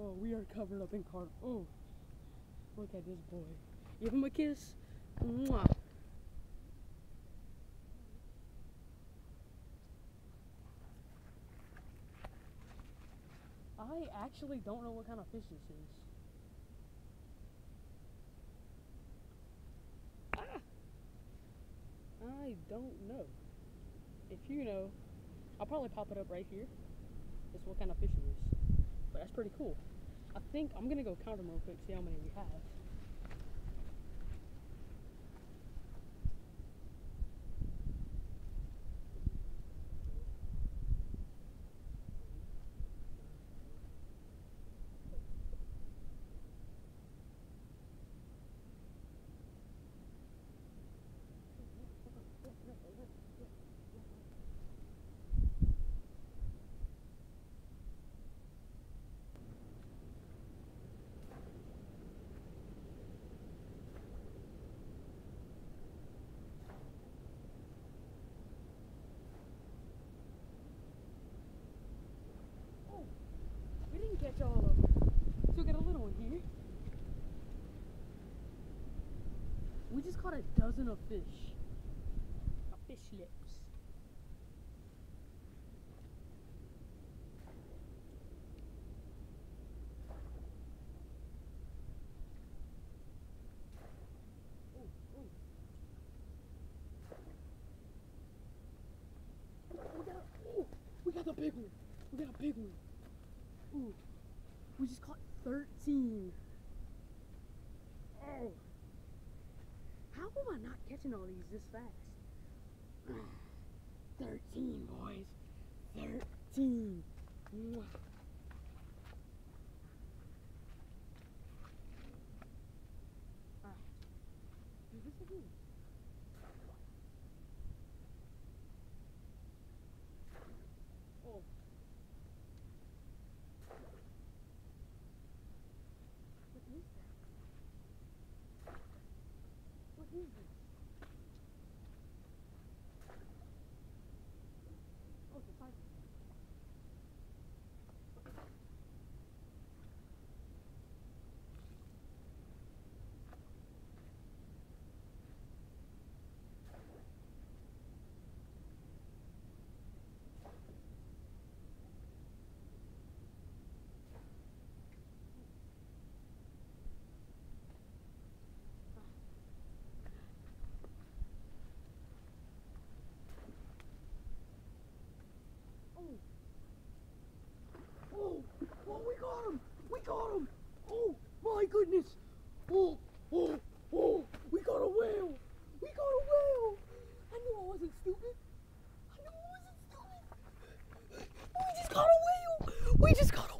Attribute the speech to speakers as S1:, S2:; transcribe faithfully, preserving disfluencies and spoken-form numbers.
S1: Oh, we are covered up in carp. Oh, look at this boy. Give him a kiss. Mwah. I actually don't know what kind of fish this is. Ah! I don't know. If you know, I'll probably pop it up right here. This is what kind of fish it is. But that's pretty cool. I think I'm gonna go count them real quick, see how many we have. We didn't catch all of them. Still got a little one here. We just caught a dozen of fish. A fish lips. Oh, oh. We got, oh, we got the big one. We got a big one. Ooh, we just caught thirteen. Oh, how am I not catching all these this fast? thirteen, boys. thirteen. Mwah. Ah, do this again. Oh. What is that? What is this? Oh, it's a fight. Oh, oh, we got him! We got him! Oh, my goodness! Oh, oh, oh, we got a whale! We got a whale! I knew I wasn't stupid. I knew I wasn't stupid. We just got a whale! We just got a